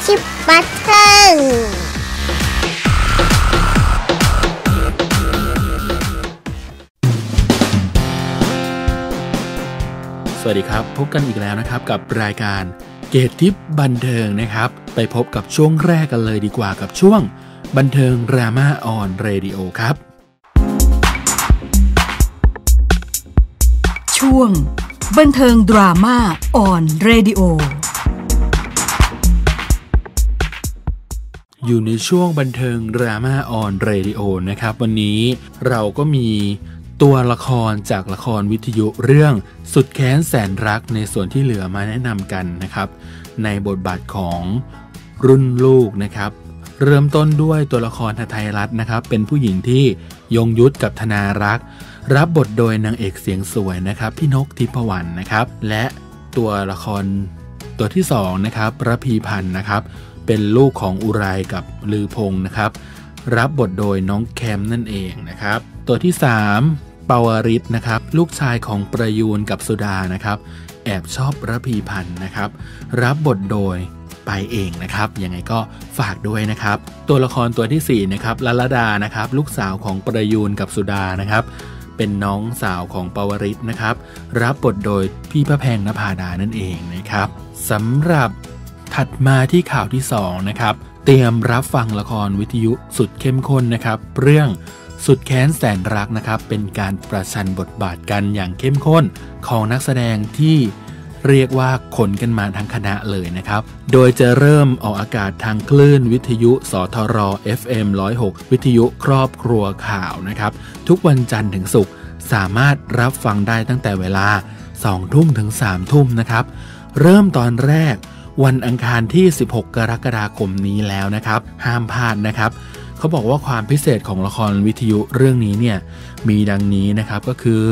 ชิปบัตเทิงสวัสดีครับพบกันอีกแล้วนะครับกับรายการเกตทิปบันเทิงนะครับไปพบกับช่วงแรกกันเลยดีกว่ากับช่วงบันเทิงดราม่าออนเรดิโอครับช่วงบันเทิงดราม่าออนเรดิโออยู่ในช่วงบันเทิงดราม่าออนเรดิโอนะครับวันนี้เราก็มีตัวละครจากละครวิทยุเรื่องสุดแค้นแสนรักในส่วนที่เหลือมาแนะนำกันนะครับในบทบาทของรุ่นลูกนะครับเริ่มต้นด้วยตัวละครไทยรัฐนะครับเป็นผู้หญิงที่ยงยุทธกับธนารักษ์รับบทโดยนางเอกเสียงสวยนะครับพี่นกทิพวรรณนะครับและตัวละครตัวที่2นะครับระพีพันธ์นะครับเป็นลูกของอุไรกับลือพงศ์นะครับรับบทโดยน้องแคมนั่นเองนะครับตัวที่3ปวริศนะครับลูกชายของประยูนกับสุดานะครับแอบชอบระพีพันธ์นะครับรับบทโดยไปเองนะครับยังไงก็ฝากด้วยนะครับตัวละครตัวที่4นะครับลลดานะครับลูกสาวของประยูนกับสุดานะครับเป็นน้องสาวของปวริศนะครับรับบทโดยพี่พระแพงนภาดานั่นเองนะครับสำหรับถัดมาที่ข่าวที่2นะครับเตรียมรับฟังละครวิทยุสุดเข้มข้นนะครับเรื่องสุดแค้นแสนรักนะครับเป็นการประชันบทบาทกันอย่างเข้มข้นของนักแสดงที่เรียกว่าขนกันมาทั้งคณะเลยนะครับโดยจะเริ่มออกอากาศทางคลื่นวิทยุสทร FM 106วิทยุครอบครัวข่าวนะครับทุกวันจันทร์ถึงศุกร์สามารถรับฟังได้ตั้งแต่เวลา 20:00 น. ถึง 3:00 น. นะครับเริ่มตอนแรกวันอังคารที่16กรกฎาคมนี้แล้วนะครับห้ามพลาดนะครับเขาบอกว่าความพิเศษของละครวิทยุเรื่องนี้เนี่ยมีดังนี้นะครับก็คือ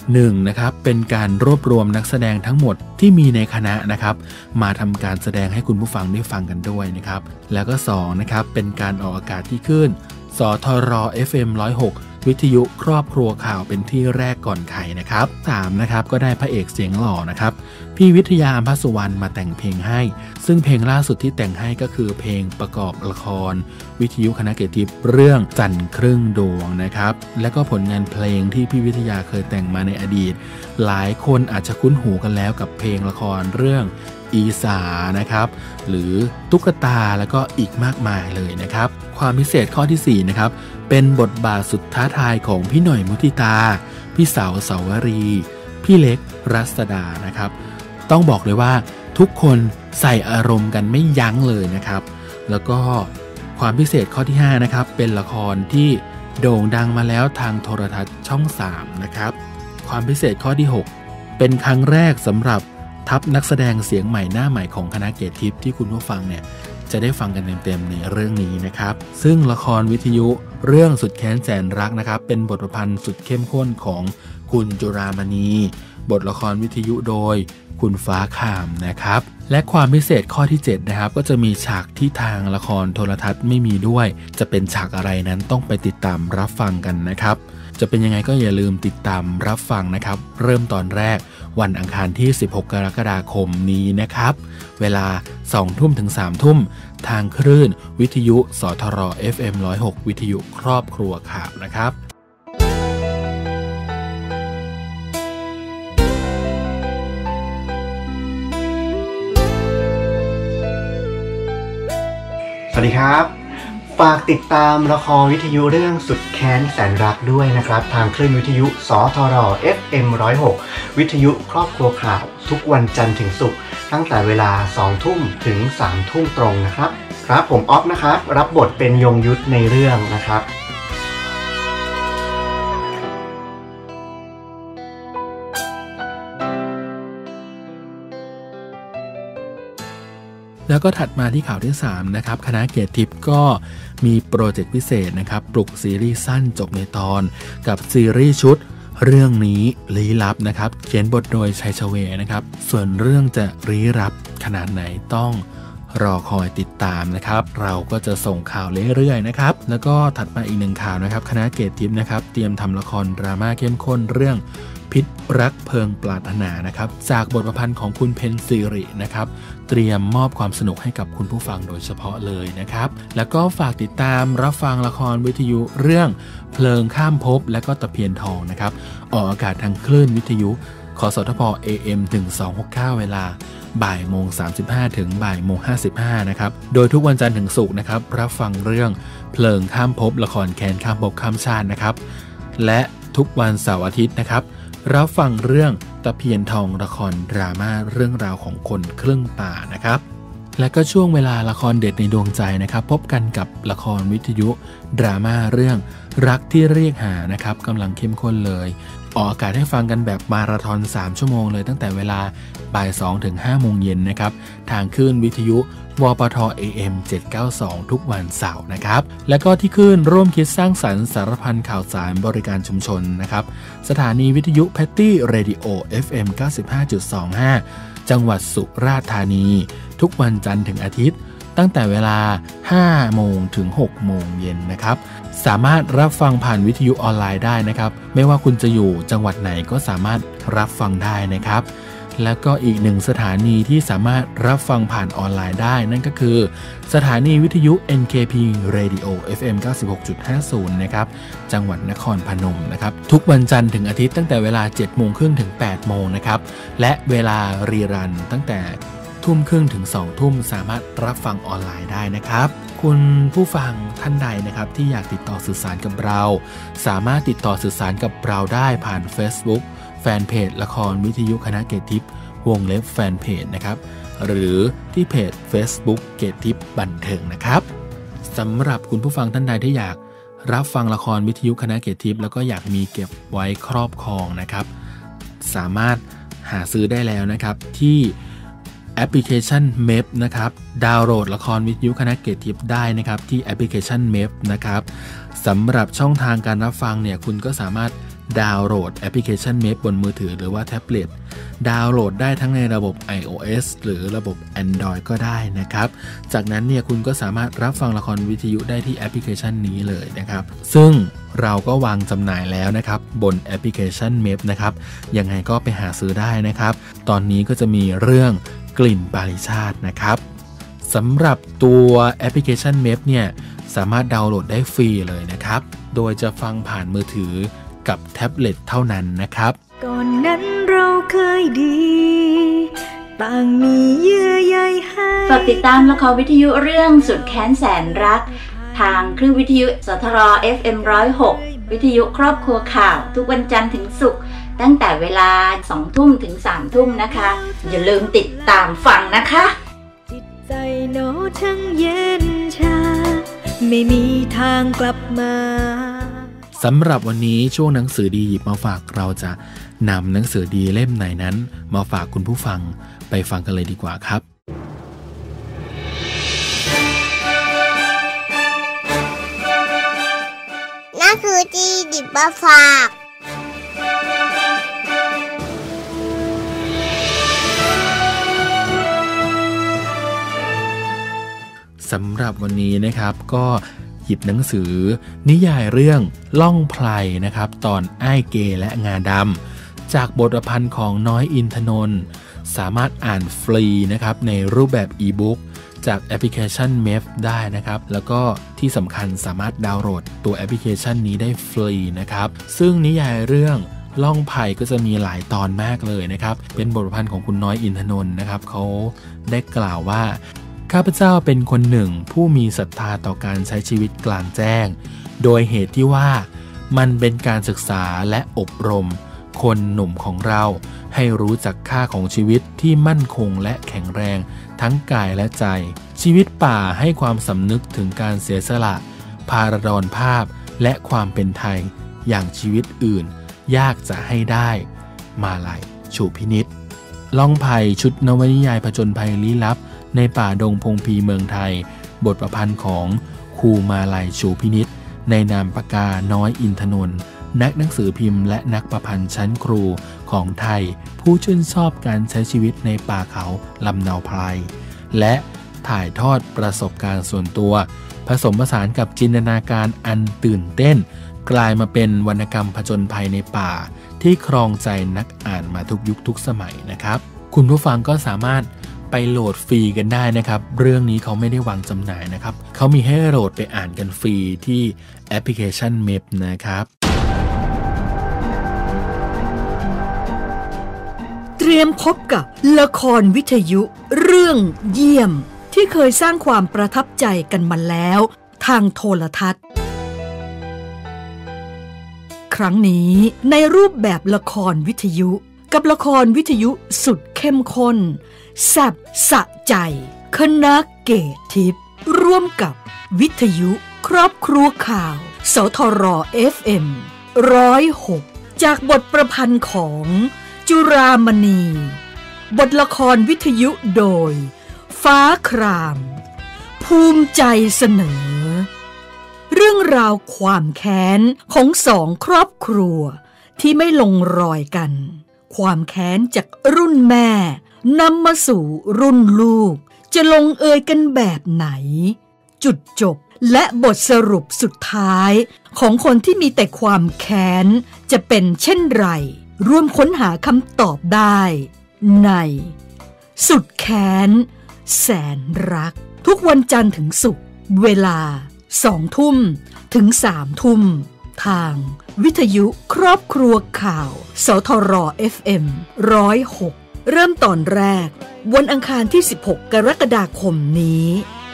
1นะครับเป็นการรวบรวมนักแสดงทั้งหมดที่มีในคณะนะครับมาทำการแสดงให้คุณผู้ฟังได้ฟังกันด้วยนะครับแล้วก็2นะครับเป็นการออกอากาศที่คลื่นสทร FM 106วิทยุครอบครัวข่าวเป็นที่แรกก่อนใครนะครับ3นะครับก็ได้พระเอกเสียงหล่อนะครับพี่วิทยาอัมพสุวรรณมาแต่งเพลงให้ซึ่งเพลงล่าสุดที่แต่งให้ก็คือเพลงประกอบละครวิทยุคณะเกตทิพย์เรื่องจันทร์ครึ่งดวงนะครับและก็ผลงานเพลงที่พี่วิทยาเคยแต่งมาในอดีตหลายคนอาจจะคุ้นหูกันแล้วกับเพลงละครเรื่องอีสานะครับหรือตุ๊กตาแล้วก็อีกมากมายเลยนะครับความพิเศษข้อที่4นะครับเป็นบทบาทสุดท้าทายของพี่หน่อยมุทิตาพี่สาวเสาวรีพี่เล็กรัศดานะครับต้องบอกเลยว่าทุกคนใส่อารมณ์กันไม่ยั้งเลยนะครับแล้วก็ความพิเศษข้อที่5นะครับเป็นละครที่โด่งดังมาแล้วทางโทรทัศน์ช่อง3นะครับความพิเศษข้อที่6เป็นครั้งแรกสำหรับทัพนักแสดงเสียงใหม่หน้าใหม่ของคณะเกตทิพย์ที่คุณผู้ฟังเนี่ยจะได้ฟังกันเต็มๆในเรื่องนี้นะครับซึ่งละครวิทยุเรื่องสุดแค้นแสนรักนะครับเป็นบทประพันธ์สุดเข้มข้นของคุณจุฬามณีบทละครวิทยุโดยคุณฟ้าคามนะครับและความพิเศษข้อที่7นะครับก็จะมีฉากที่ทางละครโทรทัศน์ไม่มีด้วยจะเป็นฉากอะไรนั้นต้องไปติดตามรับฟังกันนะครับจะเป็นยังไงก็อย่าลืมติดตามรับฟังนะครับเริ่มตอนแรกวันอังคารที่16กรกฎาคมนี้นะครับเวลา 20:00 น. ถึง 3:00 น. ทางคลื่นวิทยุสทร FM 106วิทยุครอบครัวข่าวนะครับสวัสดีครับฝากติดตามละครวิทยุเรื่องสุดแค้นแสนรักด้วยนะครับทางคลื่นวิทยุสทร FM 106วิทยุครอบครัวข่าวทุกวันจันทร์ถึงศุกร์ตั้งแต่เวลา 20:00 น. ถึง 3:00 น. ตรงนะครับครับผมออฟนะครับรับบทเป็นยงยุทธในเรื่องนะครับแล้วก็ถัดมาที่ข่าวที่3นะครับคณะเกตทิพย์ก็มีโปรเจกต์พิเศษนะครับปลุกซีรีส์สั้นจบในตอนกับซีรีส์ชุดเรื่องนี้ลี้ลับนะครับเขียนบทโดยชัยชเวนะครับส่วนเรื่องจะลี้ลับขนาดไหนต้องรอคอยติดตามนะครับเราก็จะส่งข่าวเรื่อยๆนะครับแล้วก็ถัดมาอีก1ข่าวนะครับคณะเกตทิพย์นะครับเตรียมทำละครดราม่าเข้มข้นเรื่องพพิษรักเพิงปรารถนานะครับจากบทประพันธ์ของคุณเพ็ญศิรินะครับเตรียมมอบความสนุกให้กับคุณผู้ฟังโดยเฉพาะเลยนะครับแล้วก็ฝากติดตามรับฟังละครวิทยุเรื่องเพลิงข้ามภพและก็ตะเพียนทองนะครับออกอากาศทางคลื่นวิทยุคสทพ AM 1269เวลาบ่ายโมง35ถึงบ่ายโมง55นะครับโดยทุกวันจันทร์ถึงศุกร์นะครับรับฟังเรื่องเพลิงข้ามภพละครแค้นข้ามภพข้ามชาตินะครับและทุกวันเสาร์อาทิตย์นะครับรับฟังเรื่องตะเพียนทองละครดราม่าเรื่องราวของคนครึ่งป่านะครับและก็ช่วงเวลาละครเด็ดในดวงใจนะครับพบกันกับละครวิทยุดราม่าเรื่องรักที่เรียกหานะครับกำลังเข้มข้นเลยออกอากาศให้ฟังกันแบบมาราธอน3ชั่วโมงเลยตั้งแต่เวลาบ่าย2ถึง5โมงเย็นนะครับทางคลื่นวิทยุวปท AM 792ทุกวันเสาร์นะครับและก็ที่คลื่นร่วมคิดสร้างสรรค์สารพันข่าวสารบริการชุมชนนะครับสถานีวิทยุแพตตี้เรดิโอ FM 95.25 จังหวัดสุราษฎร์ธานีทุกวันจันทร์ถึงอาทิตย์ตั้งแต่เวลา5โมงถึง6โมงเย็นนะครับสามารถรับฟังผ่านวิทยุออนไลน์ได้นะครับไม่ว่าคุณจะอยู่จังหวัดไหนก็สามารถรับฟังได้นะครับแล้วก็อีกหนึ่งสถานีที่สามารถรับฟังผ่านออนไลน์ได้นั่นก็คือสถานีวิทยุ NKP Radio FM 96.50 นะครับจังหวัดนครพนมนะครับทุกวันจันทร์ถึงอาทิตย์ตั้งแต่เวลา 7:30 นถึง 8:00 นนะครับและเวลารีรันตั้งแต่19:30 ถึง 20:00 นสามารถรับฟังออนไลน์ได้นะครับคุณผู้ฟังท่านใดนะครับที่อยากติดต่อสื่อสารกับเราสามารถติดต่อสื่อสารกับเราได้ผ่าน Facebookแฟนเพจละครวิทยุคณะเกตทิพย์วงเล็บแฟนเพจนะครับหรือที่เพจ Facebook เกตทิพย์บันเทิงนะครับสำหรับคุณผู้ฟังท่านใดที่อยากรับฟังละครวิทยุคณะเกตทิพย์แล้วก็อยากมีเก็บไว้ครอบครองนะครับสามารถหาซื้อได้แล้วนะครับที่แอปพลิเคชัน MEP นะครับดาวน์โหลดละครวิทยุคณะเกตทิพย์ได้นะครับที่แอปพลิเคชัน MEP นะครับสำหรับช่องทางการรับฟังเนี่ยคุณก็สามารถดาวน์โหลดแอปพลิเคชัน MEP บนมือถือหรือว่าแท็บเล็ตดาวน์โหลดได้ทั้งในระบบ iOS หรือระบบ Android ก็ได้นะครับจากนั้นเนี่ยคุณก็สามารถรับฟังละครวิทยุได้ที่แอปพลิเคชันนี้เลยนะครับซึ่งเราก็วางจำหน่ายแล้วนะครับบนแอปพลิเคชัน MEP นะครับยังไงก็ไปหาซื้อได้นะครับตอนนี้ก็จะมีเรื่องกลิ่นปาริชาตินะครับสำหรับตัวแอปพลิเคชัน MEP เนี่ยสามารถดาวน์โหลดได้ฟรีเลยนะครับโดยจะฟังผ่านมือถือกับแท็บเล็ตเท่านั้นนะครับก่อนนั้นเราเคยดีต่างมีเยื่อใยให้ฝากติดตามละครวิทยุเรื่องสุดแค้นแสนรักทางคลื่นวิทยุสทร FM 106วิทยุครอบครัวข่าวทุกวันจันทร์ถึงศุกร์ตั้งแต่เวลา 20:00 นถึง 3:00 นนะคะอย่าลืมติดตามฟังนะคะจิตใจโน้ช่างเย็นชาไม่มีทางกลับมาสำหรับวันนี้ช่วงหนังสือดีหยิบมาฝากเราจะนำหนังสือดีเล่มไหนนั้นมาฝากคุณผู้ฟังไปฟังกันเลยดีกว่าครับหนังสือดีหยิบมาฝากสำหรับวันนี้นะครับก็หยิบหนังสือนิยายเรื่องล่องไพรนะครับตอนอ้ายเกและงาดำจากบทประพันธ์ของน้อยอินทนนท์สามารถอ่านฟรีนะครับในรูปแบบอีบุ๊กจากแอปพลิเคชัน MEP ได้นะครับแล้วก็ที่สำคัญสามารถดาวน์โหลดตัวแอปพลิเคชันนี้ได้ฟรีนะครับซึ่งนิยายเรื่องล่องไผ่ก็จะมีหลายตอนมากเลยนะครับเป็นบทประพันธ์ของคุณน้อยอินทนนท์นะครับเขาได้กล่าวว่าข้าพเจ้าเป็นคนหนึ่งผู้มีศรัทธาต่อการใช้ชีวิตกลางแจ้งโดยเหตุที่ว่ามันเป็นการศึกษาและอบรมคนหนุ่มของเราให้รู้จักค่าของชีวิตที่มั่นคงและแข็งแรงทั้งกายและใจชีวิตป่าให้ความสำนึกถึงการเสียสละภาระดรภาพและความเป็นไทยอย่างชีวิตอื่นยากจะให้ได้มาลัยชูพินิจล่องไผ่ชุดนวนิยายผจญภัยลี้ลับในป่าดงพงพีเมืองไทยบทประพันธ์ของครูมาลัยชูพินิจในนามปากกาน้อยอินทนนท์นักหนังสือพิมพ์และนักประพันธ์ชั้นครูของไทยผู้ชื่นชอบการใช้ชีวิตในป่าเขาลำเนาไพรและถ่ายทอดประสบการณ์ส่วนตัวผสมผสานกับจินตนาการอันตื่นเต้นกลายมาเป็นวรรณกรรมผจญภัยในป่าที่ครองใจนักอ่านมาทุกยุคทุกสมัยนะครับคุณผู้ฟังก็สามารถไปโหลดฟรีกันได้นะครับเรื่องนี้เขาไม่ได้วางจำหน่ายนะครับเขามีให้โหลดไปอ่านกันฟรีที่แอปพลิเคชัน MEP นะครับเตรียมพบกับละครวิทยุเรื่องเยี่ยมที่เคยสร้างความประทับใจกันมาแล้วทางโทรทัศน์ครั้งนี้ในรูปแบบละครวิทยุกับละครวิทยุสุดเข้มข้นแซ่บสะใจคณะเกตทิพย์ร่วมกับวิทยุครอบครัวข่าวสทร FM 106จากบทประพันธ์ของจุรามณีบทละครวิทยุโดยฟ้าครามภูมิใจเสนอเรื่องราวความแค้นของสองครอบครัวที่ไม่ลงรอยกันความแค้นจากรุ่นแม่นำมาสู่รุ่นลูกจะลงเอยกันแบบไหนจุดจบและบทสรุปสุดท้ายของคนที่มีแต่ความแค้นจะเป็นเช่นไรร่วมค้นหาคำตอบได้ในสุดแค้นแสนรักทุกวันจันทร์ถึงศุกร์เวลา 20:00 น. ถึง 3:00 น. ทางวิทยุครอบครัวข่าวสทร FM 106เริ่มตอนแรกวันอังคารที่ 16 กรกฎาคมนี้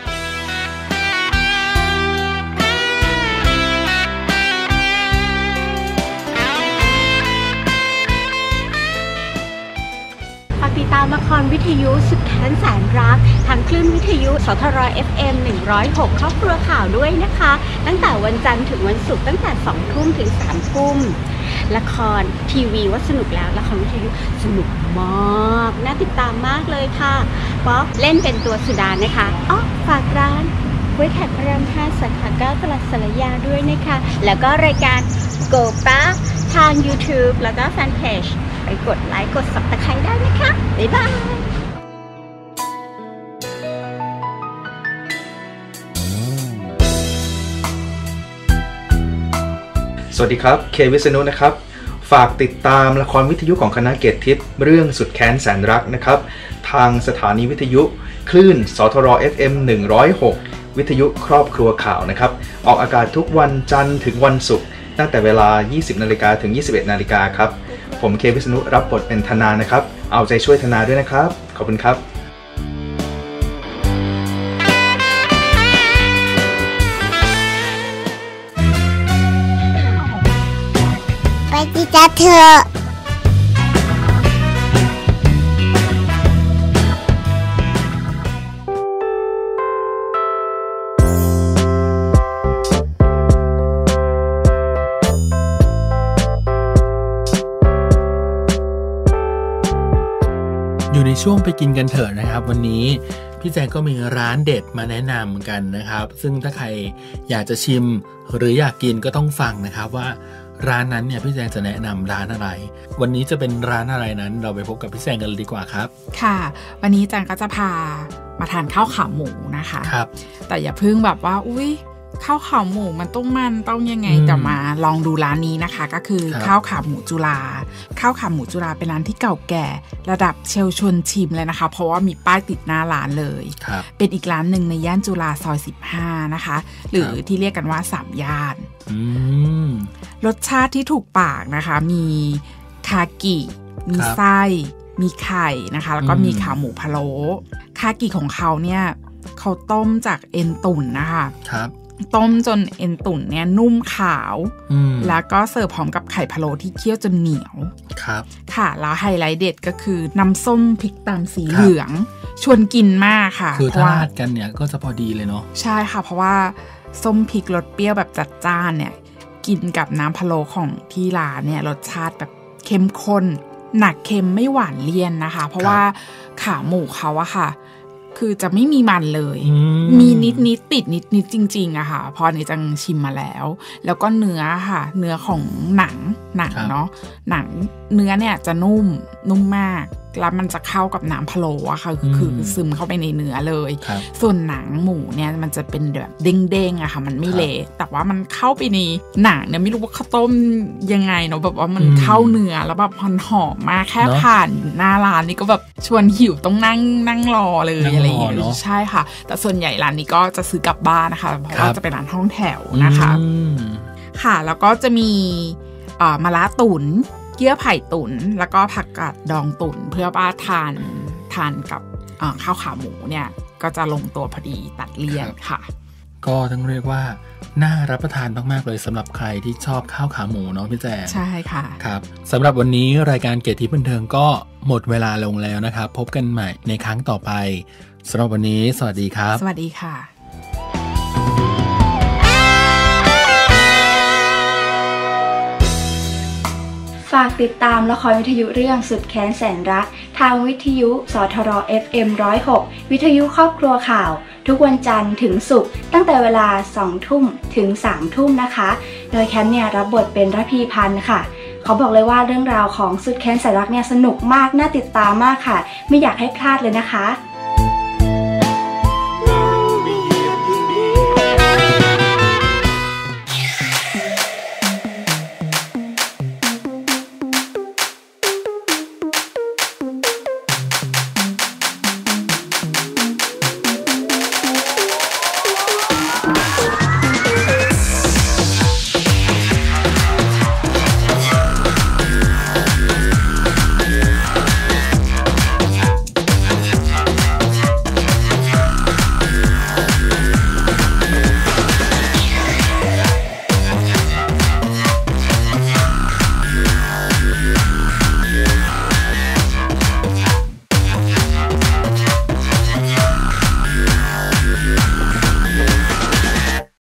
ติดตามละครวิทยุสุดแค้นแสนรักทางคลื่นวิทยุสทร FM 106ครอบครัวข่าวด้วยนะคะตั้งแต่วันจันทร์ถึงวันศุกร์ตั้งแต่ 20:00 น. ถึง 3:00 น. ละครทีวีว่าสนุกแล้วละครวิทยุสนุกมากน่าติดตามมากเลยค่ะป๊อกเล่นเป็นตัวสุดานะคะฝากร้านก๋วยแขกพระราม 5 สาขา 9 ตลาดสารยาด้วยนะคะแล้วก็รายการโกป๊าทาง YouTube แล้วก็แฟนเพจไปกดไลค์กด Subscribe ได้นะคะบ๊ายบายสวัสดีครับเควิษณุนะครับฝากติดตามละครวิทยุของคณะเกตทิพย์เรื่องสุดแค้นแสนรักนะครับทางสถานีวิทยุคลื่นสทร FM 106วิทยุครอบครัวข่าวนะครับออกอากาศทุกวันจันทร์ถึงวันศุกร์ตั้งแต่เวลา 20:00 น. ถึง 21:00 น. ครับผมเควิษณุรับบทเป็นธนานะครับเอาใจช่วยธนาด้วยนะครับขอบคุณครับไปดีจ้าเธออยู่ในช่วงไปกินกันเถอะนะครับวันนี้พี่แจงก็มีร้านเด็ดมาแนะนำกันนะครับซึ่งถ้าใครอยากจะชิมหรืออยากกินก็ต้องฟังนะครับว่าร้านนั้นเนี่ยพี่แจงจะแนะนำร้านอะไรวันนี้จะเป็นร้านอะไรนั้นเราไปพบกับพี่แจงกันเลยดีกว่าครับค่ะวันนี้แจงก็จะพามาทานข้าวขาหมูนะคะครับแต่อย่าเพิ่งแบบว่าอุ๊ยข้าวขาหมูมันต้องยังไงแต่มาลองดูร้านนี้นะคะก็คือข้าวขาหมูจุฬาข้าวขาหมูจุฬาเป็นร้านที่เก่าแก่ระดับเชลชวนชิมเลยนะคะเพราะว่ามีป้ายติดหน้าร้านเลยเป็นอีกร้านหนึ่งในย่านจุฬาซอย15นะคะหรือที่เรียกกันว่า3ย่านรสชาติที่ถูกปากนะคะมีคากิมีไส้มีไข่นะคะแล้วก็มีขาหมูพะโล้คากิของเขาเนี่ยเขาต้มจากเอ็นตุ๋นนะคะต้มจนเอ็นตุ๋นเนี่ยนุ่มขาวแล้วก็เสิร์ฟพร้อมกับไข่พะโล้ที่เคี่ยวจนเหนียวค่ะแล้วไฮไลท์เด็ดก็คือน้ำส้มพริกตำสีเหลืองชวนกินมากค่ะคือถ้าราดกันเนี่ยก็จะพอดีเลยเนาะใช่ค่ะเพราะว่าส้มพริกรสเปรี้ยวแบบจัดจ้านเนี่ยกินกับน้ำพะโล้ของที่ร้านเนี่ยรสชาติแบบเข้มข้นหนักเค็มไม่หวานเลี่ยนนะคะเพราะว่าขาหมูเขาอะค่ะคือจะไม่มีมันเลยมีนิดติดนิดจริงๆอะค่ะพอในจังชิมมาแล้วก็เนื้อค่ะเนื้อของหนังเนาะหนังเนื้อเนี่ยจะนุ่มมากแล้วมันจะเข้ากับน้ำพะโล้อะค่ะคือซึมเข้าไปในเนื้อเลยส่วนหนังหมูเนี่ยมันจะเป็นแบบเด้งๆอะค่ะมันไม่เละแต่ว่ามันเข้าไปในหนังเนี่ยไม่รู้ว่าข้าวต้มยังไงเนาะแบบว่ามันเข้าเนื้อแล้วแบบมันหอมมากแค่ผ่านหน้าร้านนี่ก็แบบชวนหิวต้องนั่งรอเลยอะไรอย่างเงี้ยใช่ค่ะแต่ส่วนใหญ่ร้านนี้ก็จะซื้อกลับบ้านนะคะเพราะว่าจะเป็นร้านห้องแถวนะคะค่ะแล้วก็จะมีมะระตุ๋นเยื่อไผ่ตุ๋นแล้วก็ผักกาดดองตุ๋นเพื่อว่าทานกับข้าวขาหมูเนี่ยก็จะลงตัวพอดีตัดเลี่ยนค่ะก็ต้องเรียกว่าน่ารับประทานมากๆเลยสำหรับใครที่ชอบข้าวขาหมูเนาะพี่แจงใช่ค่ะครับสำหรับวันนี้รายการเกตทิพย์บันเทิงก็หมดเวลาลงแล้วนะครับพบกันใหม่ในครั้งต่อไปสำหรับวันนี้สวัสดีครับสวัสดีค่ะฝากติดตามละครวิทยุเรื่องสุดแค้นแสนรักทางวิทยุสทร FM 106วิทยุครอบครัวข่าวทุกวันจันทร์ถึงศุกร์ตั้งแต่เวลา 20:00 นถึง 3:00 นนะคะโดยแคมเนี่ยรับบทเป็นระพีพันธ์ค่ะเขาบอกเลยว่าเรื่องราวของสุดแค้นแสนรักเนี่ยสนุกมากน่าติดตามมากค่ะไม่อยากให้พลาดเลยนะคะ